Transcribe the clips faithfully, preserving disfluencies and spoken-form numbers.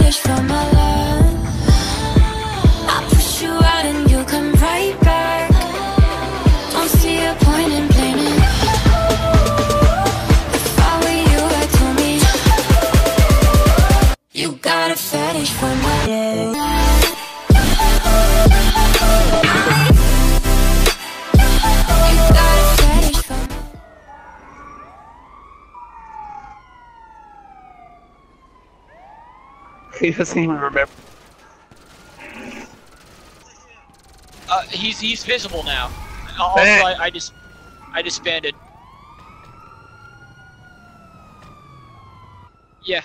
fetish for my love. I push you out and you come right back. Don't see a point in blaming. If I were you, I'd tell me you got a fetish for my love. He doesn't even remember. Uh, he's he's visible now. Also, I, I just I disbanded. Yeah.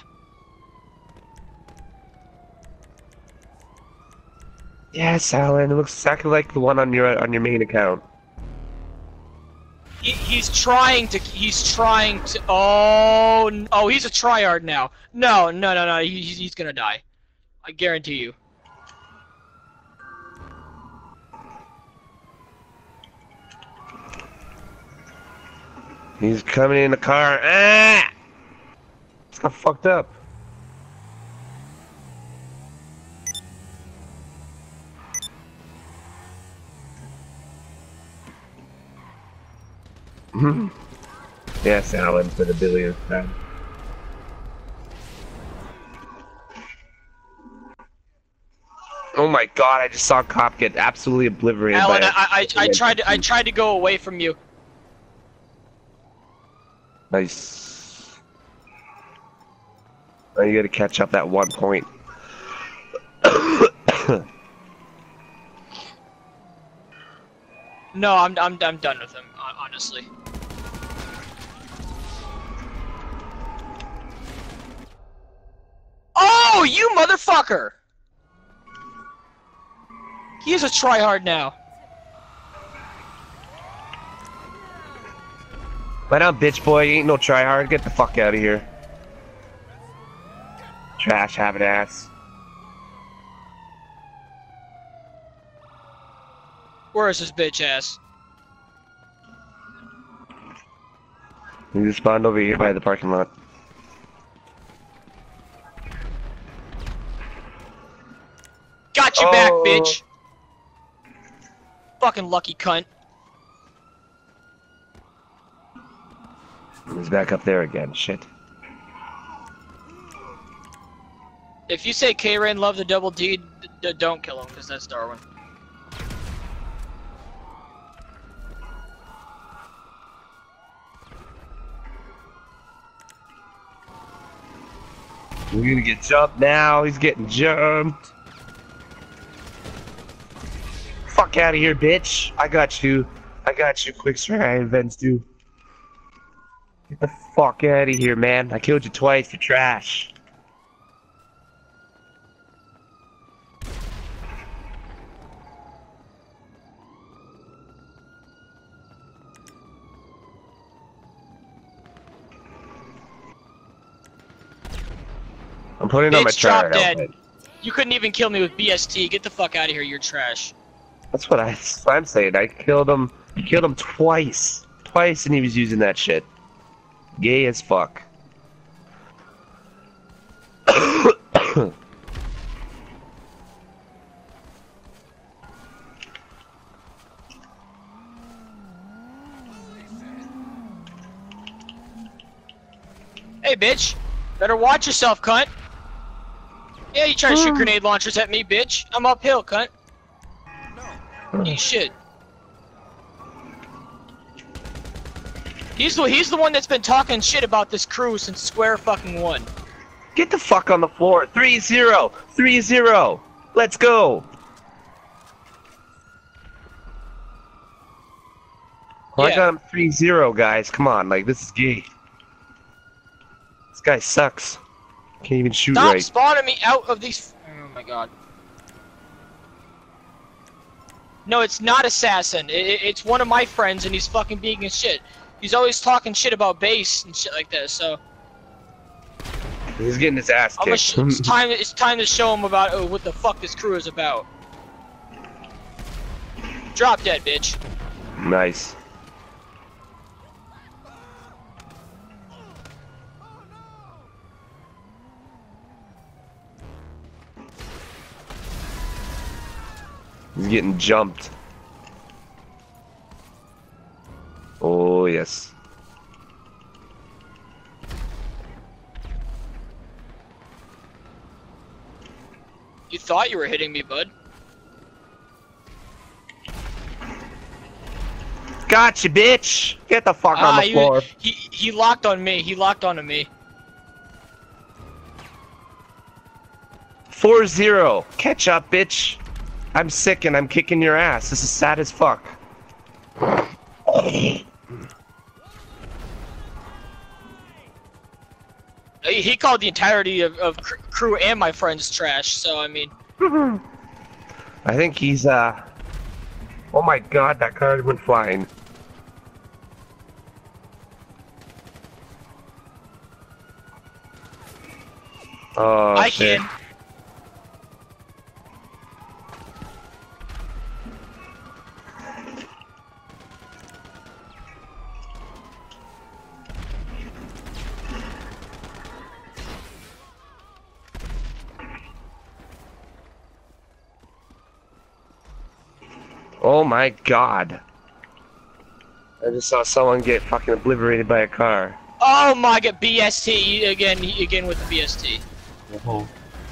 Yes, Alan. It looks exactly like the one on your on your main account. He, he's trying to. He's trying to. Oh, oh, he's a tryhard now. No, no, no, no. He, he's he's gonna die. I guarantee you. He's coming in the car. Ah! It's got fucked up. Hmm. Yes, Alan, for the billionth time. Oh my god, I just saw a cop get absolutely obliterated. Alan, by I, I, I tried to, I tried to go away from you. Nice. Now you gotta catch up that one point. No, I'm, I'm, I'm done with him, honestly. Oh, you motherfucker! He is a tryhard now. Why not, bitch boy? You ain't no tryhard. Get the fuck out of here. Trash habit ass. Where is this bitch ass? You just spawned over here by the parking lot. Got you oh. back, bitch! Fucking lucky cunt. He's back up there again. Shit. If you say K-Rain loved the double D, d don't kill him, because that's Darwin. We're gonna get jumped now. He's getting jumped. Fuck out of here, bitch. I got you. I got you. Quick strike events, dude. Get the fuck out of here, man. I killed you twice. You're trash. I'm putting on my Bitch, drop tire dead. outfit. You couldn't even kill me with B S T. Get the fuck out of here. You're trash. That's what, I, that's what I'm saying. I killed him. I killed him twice. Twice, and he was using that shit. Gay as fuck. Hey, bitch. Better watch yourself, cunt. Yeah, you try to shoot grenade launchers at me, bitch. I'm uphill, cunt. Eat shit. He's the he's the one that's been talking shit about this crew since square fucking one. Get the fuck on the floor. three zero. three zero. Let's go. Well, Yeah. I got him three zero, guys. Come on, like, this is gay. This guy sucks. Can't even shoot Stop right. spawning me out of these. Oh my god. No, it's not Assassin. It, it, it's one of my friends, and he's fucking being a shit. He's always talking shit about base and shit like this. So He's getting his ass I'm kicked. sh it's time. It's time to show him about oh, what the fuck this crew is about. Drop dead, bitch. Nice. He's getting jumped. Oh, yes. You thought you were hitting me, bud. Gotcha, bitch! Get the fuck Ah, on the he, floor. he he locked on me. He locked onto me. four zero. Catch up, bitch. I'm sick and I'm kicking your ass. This is sad as fuck. He, he called the entirety of, of cr crew and my friends trash. So I mean. I think he's uh. Oh my god, that card went flying. Oh I shit. can. Oh my god. I just saw someone get fucking obliterated by a car. Oh my god, B S T again, again with the B S T. Oh.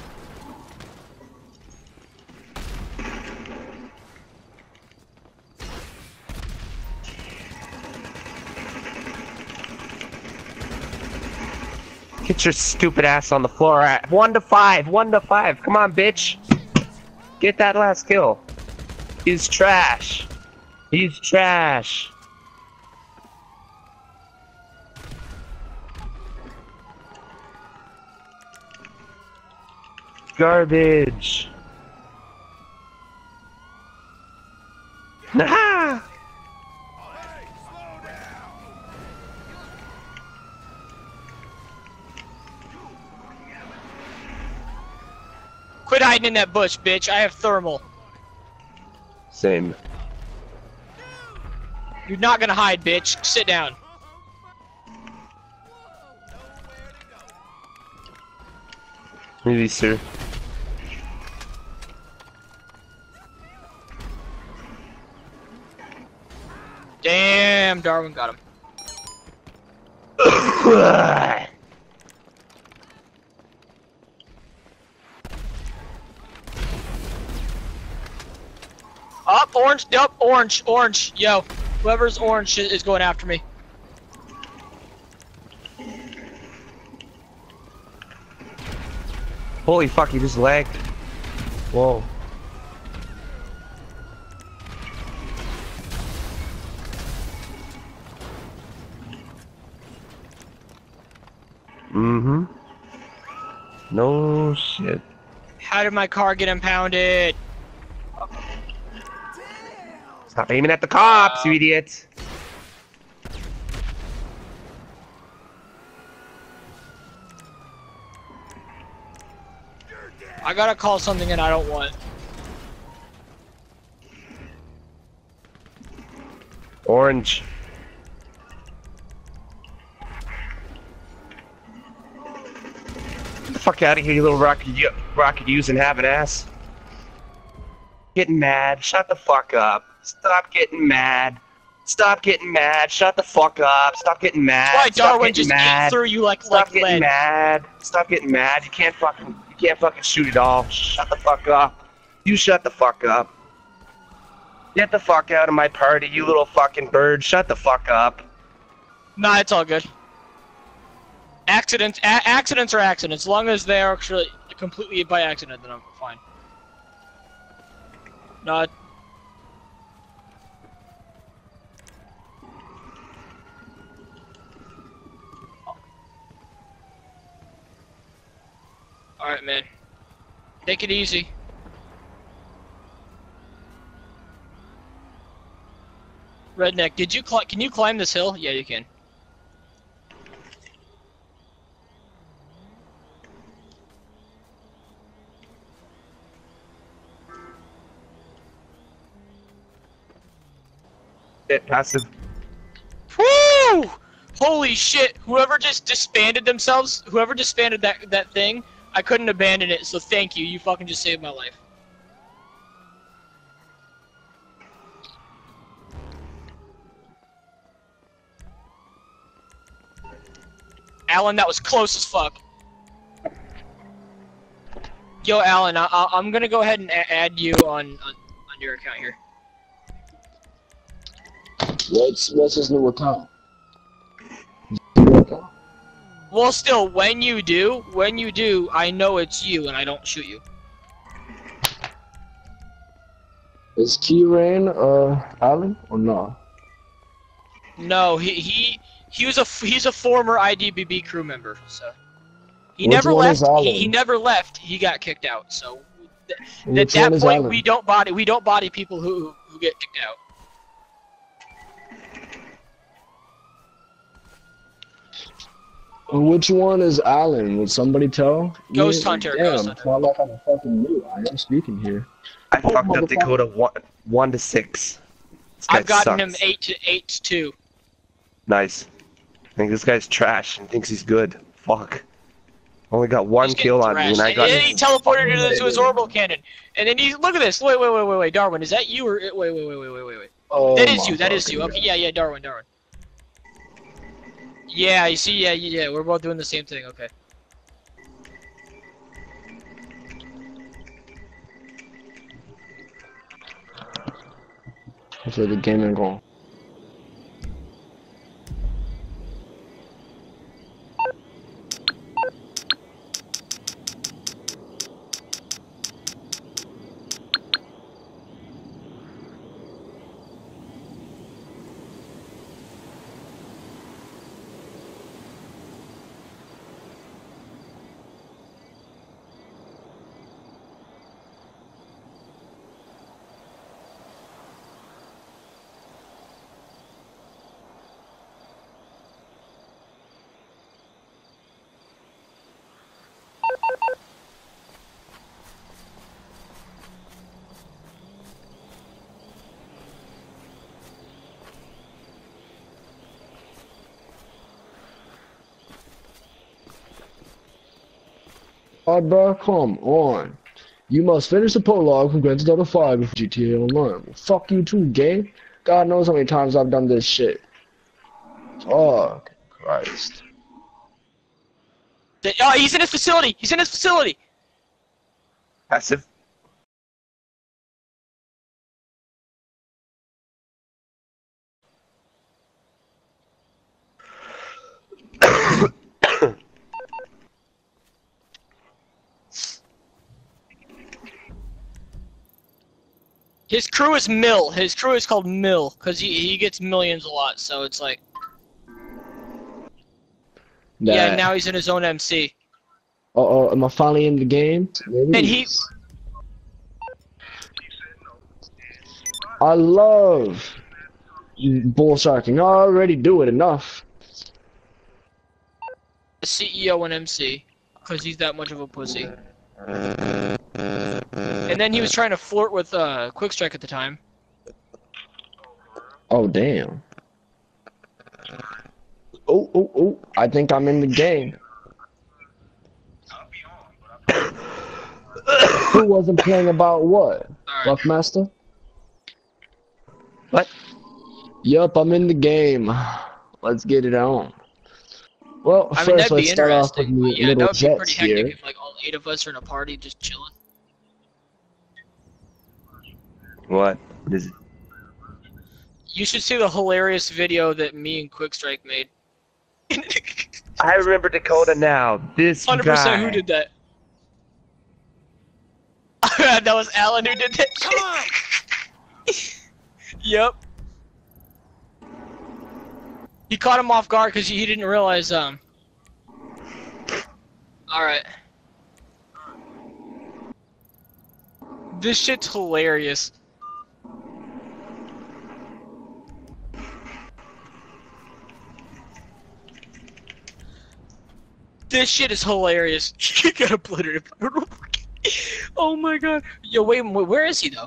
Get your stupid ass on the floor. At one to five, one to five. Come on, bitch. Get that last kill. He's trash. He's trash. Garbage. Nah. Quit hiding in that bush, bitch. I have thermal. Same. You're not gonna hide, bitch. Sit down. Maybe, sir. Damn, Darwin got him. Up, orange, yep, orange, orange, yo. Whoever's orange is going after me. Holy fuck, he just lagged. Whoa. Mm-hmm. No shit. How did my car get impounded? Stop aiming at the cops, you idiot. I gotta call something and I don't want. Orange. Get the fuck out of here, you little rocket, rocket using have an ass. Getting mad. Shut the fuck up. Stop getting mad. Stop getting mad. Shut the fuck up. Stop getting mad. Why Stop Darwin getting just mad. ate through you like Stop like getting lead? mad. Stop getting mad. You can't fucking you can't fucking shoot it all. Shut the fuck up. You shut the fuck up. Get the fuck out of my party, you little fucking bird. Shut the fuck up. Nah, it's all good. Accidents, a accidents are accidents. As long as they are actually completely by accident, then I'm fine. Not. All right, man. Take it easy. Redneck, did you cl- can you climb this hill? Yeah, you can. Hit passive. Woo! Holy shit! Whoever just disbanded themselves, whoever disbanded that that thing, I couldn't abandon it. So thank you. You fucking just saved my life. Alan, that was close as fuck. Yo, Alan, I I I'm gonna go ahead and a add you on, on on your account here. What's what's his new account? Well, still, when you do, when you do, I know it's you, and I don't shoot you. Is Kieran uh Alan or no? No, he he he was a he's a former I D B B crew member, so he Which never one is left. Alan? He, he never left. He got kicked out. So th at Which that one is point, Alan? we don't body we don't body people who who get kicked out. Which one is Alan? Would somebody tell? Ghost Yeah, Hunter, Damn, Ghost it's Hunter. not like I'm a fucking new. I am speaking here. I Oh, fucked up motherfucker. Dakota one, one to six. This guy I've gotten sucks. him eight to eight to two. Nice. I think this guy's trash and thinks he's good. Fuck. Only got one He's kill on me, thrashed. and I And got. then he teleported to, the, to his orbital cannon, and then he's look at this. Wait, wait, wait, wait, wait, Darwin, is that you or wait, wait, wait, wait, wait, wait, wait? Oh, That is my you. That is fucking you. Okay, yeah, yeah, Darwin, Darwin. Yeah, you see, yeah, yeah, we're both doing the same thing. Okay. God. So the game ain't gone. God, bro, come on. You must finish the prologue from Grand Theft Auto five before G T A Online. Well, fuck you too, gay. God knows how many times I've done this shit. Fuck Christ. The- oh, he's in his facility. He's in his facility. Passive. His crew is Mill. His crew is called Mill because he he gets millions a lot. So it's like yeah. That- Now he's in his own M C. Uh oh, am I finally in the game? Maybe. And he I love bull sharking. I already do it enough. C E O and M C because he's that much of a pussy. And then he was trying to flirt with uh, Quickstrike at the time. Oh damn. Oh oh oh! I think I'm in the game. Who wasn't playing about what? Alright. Buckmaster? What? Yup, I'm in the game. Let's get it on. Well, I mean, first that'd be let's start off with interesting. But yeah, little that would be pretty jets hectic here. if like all eight of us are in a party just chilling. What? What is it? You should see the hilarious video that me and Quickstrike made. I remember Dakota now. This one hundred percent guy. who did that? That was Alan who did that. Come on! Yep. He caught him off guard because he didn't realize, um... Alright. This shit's hilarious. This shit is hilarious. You gotta put it in. Oh my god. Yo, wait, wait, where is he though?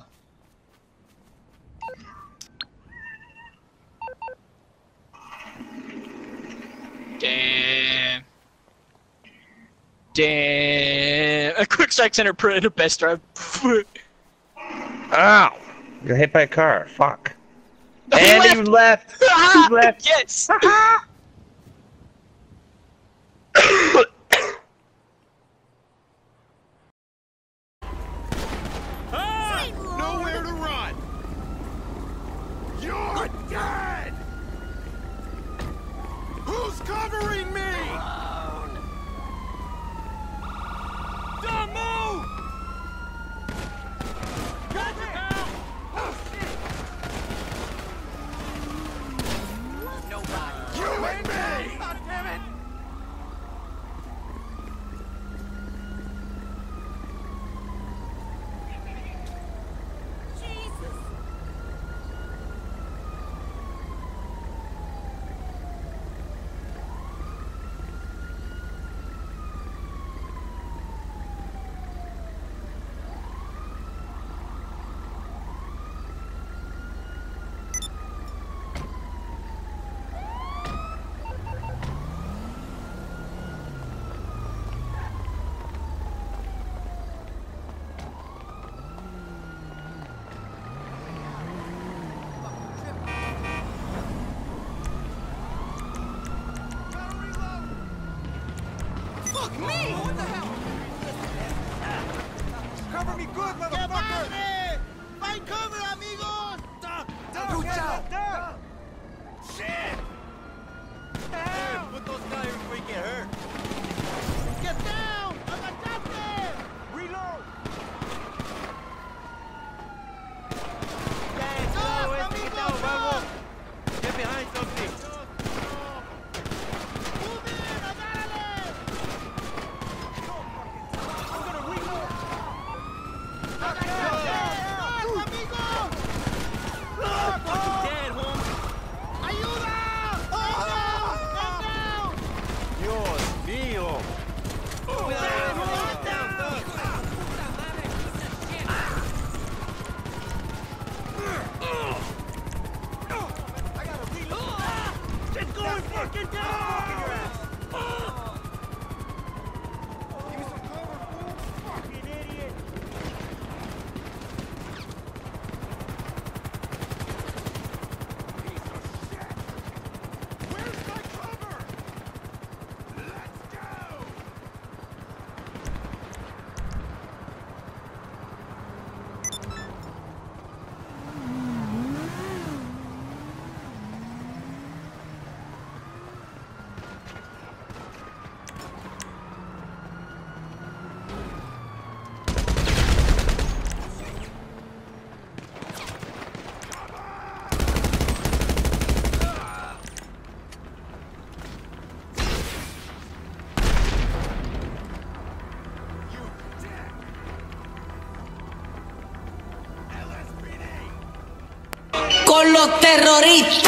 Damn. Damn. A quick strike center put in a best drive. Ow! You got hit by a car. Fuck. He And he left. He left. Yes. Get those guys before you get hurt. Get down! I got nothing! Reload! Dang, no, it's me now, vamos! Get behind something! Move in, agárrale! I'm gonna reload! Knock it out! Amigo! Fucking dead, homie! Ayuda! Stand down! Stand down! Dios mío! Down, down, down, down! I gotta reload! It's going fucking down! Give me some cover, fool! Fucking idiot! Piece of shit! Where's my cover? Let's go! Con los terroristas.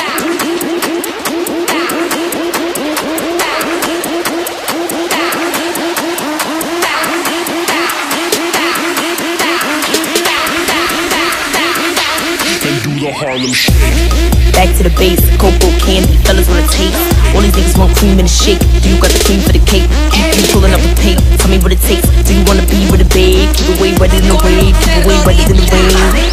Back to the base, cocoa candy, fellas wanna taste. All these niggas want cream in the shake. Do you got the cream for the cake? Keep you pulling up the tape. Tell me what it takes. Do you wanna be with a babe? Keep away wetter than the wave. Keep away wetter than the rain.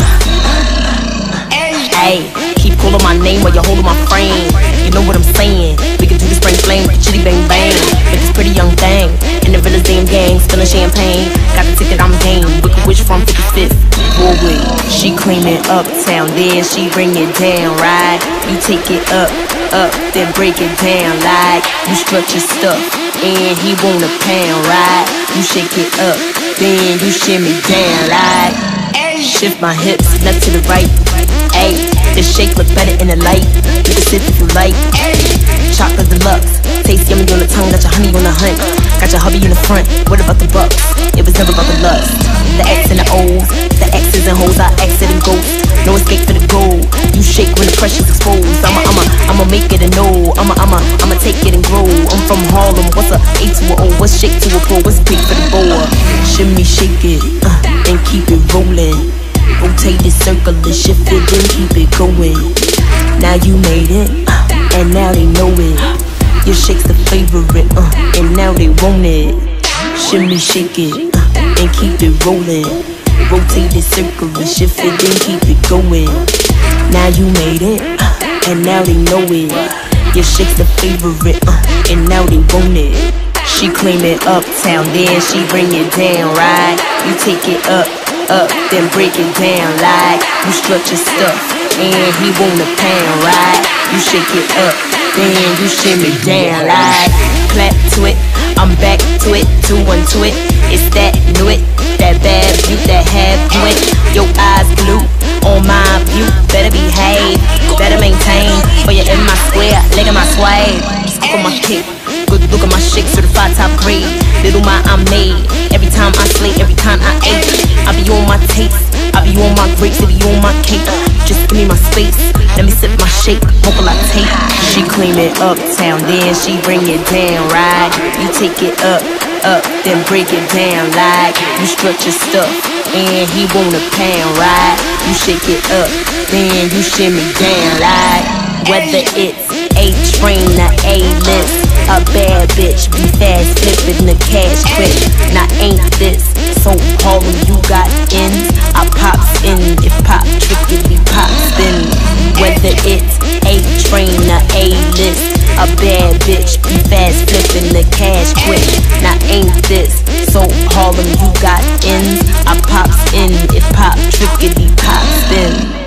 Hey, keep calling my name while you're holding my frame. You know what I'm saying? We can do the spring flame with the chitty bang bang. With this pretty young thing in the villa's damn gang, spilling champagne. Got the ticket, I'm game. Wicked witch from fifty-fifth. Broadway, she claiming uptown, then she bring it down, right? You take it up, up, then break it down, like you stretch your stuff, and he want a pound, right? You shake it up, then you shimmy down, like shift my hips left to the right. Ayy, this shake look better in the light. You can sip if you like. Chocolate deluxe, taste yummy on the tongue. Got your honey on the hunt, got your hubby in the front. What about the bucks? It was never about the lust. The X and the O's, the X's and hoes. I exit and ghost. No escape for the goal. You shake when the pressure's exposed. I'ma, I'ma, I'ma make it a no. I'ma, I'ma, I'ma take it and grow. I'm from Harlem. What's a A to a O? What's shake to a pro? What's big for the boa? Shimmy, shake it, uh, and keep it rolling. Rotate it, circle it, shift it, then keep it going. Now you made it, uh, and now they know it. Your shake's the favorite, uh, and now they want it. Shimmy, shake it, uh, and keep it rolling. Rotate it, circle it, shift it, then keep it going. Now you made it, uh, and now they know it. Your shake's the favorite, uh, and now they want it. She claim it uptown, then she bring it down, right? You take it up, up, then break it down, like you stretch your stuff, and he want a pound, right? You shake it up, then you shimmy down, like clap to it, I'm back to it, two one to it. It's that new it, that bad view, that have you it. Your eyes blue, on my view, better behave, better maintain. Or you're in my square, leg in my swag, scoop on my kick. Good look at my shake, certified top grade. Little my I made. Every time I slay, every time I ate. I be on my taste, I be on my grapes, I be on my cake. Just give me my space, let me sip my shake, vocal I take. She claim it uptown, then she bring it down, right? You take it up, up, then break it down, like you stretch your stuff, and he want a pound, right? You shake it up, then you shimmy down, like whether it's A-Train or A-List. A bad bitch, be fast, flipping the cash quick. Now ain't this so Harlem, you got ends? I pops in, if pop trickily pops then. Whether it's A-Train or A-List. A bad bitch, be fast, flipping the cash quick. Now ain't this so Harlem, you got ends? I pops in, if pop trickily pops then.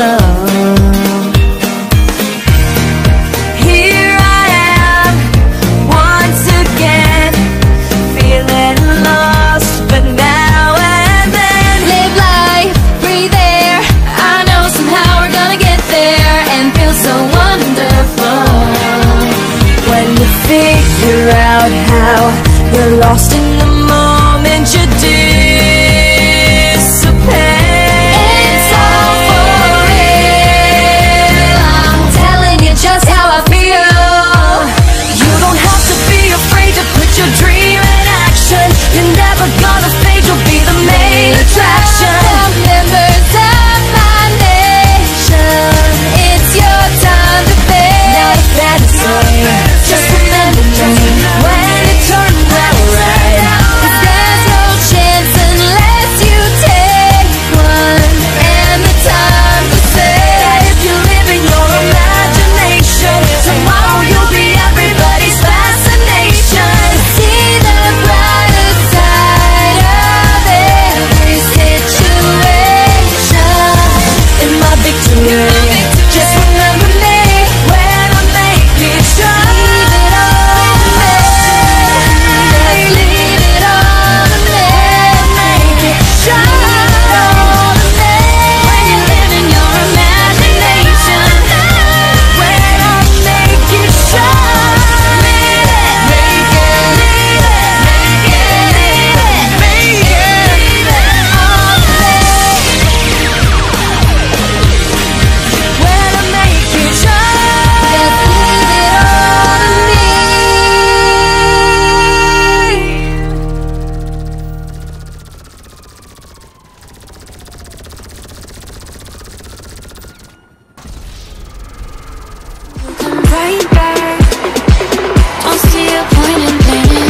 love. Here I am, once again, feeling lost, but now and then. Live life, breathe air, I know somehow we're gonna get there, and feel so wonderful. When you figure out how you're lost in the moment, you dissipate. It's all for real, I'm telling you just how I feel. You don't have to be afraid to put your dream in action. You're never gonna fade, you'll be the main attraction. Members of my nation, it's your time to fade. Not a fantasy, just remember me when it turns out right. 'Cause there's no chance unless you take one, and the time to say that if you live in your imagination, tomorrow you'll be everybody's fascination. See the brighter side of every situation. In my victory, just remember me when I make it shine. Leave it all to me, make it shine. When you live in your imagination, when I make it shine, make it, make it, make it, leave it all to me. When I make it shine, just leave it all to me. Come right back. Don't see a point in planning.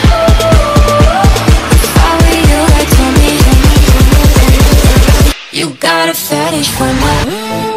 If I were you, I told me you got a fetish for my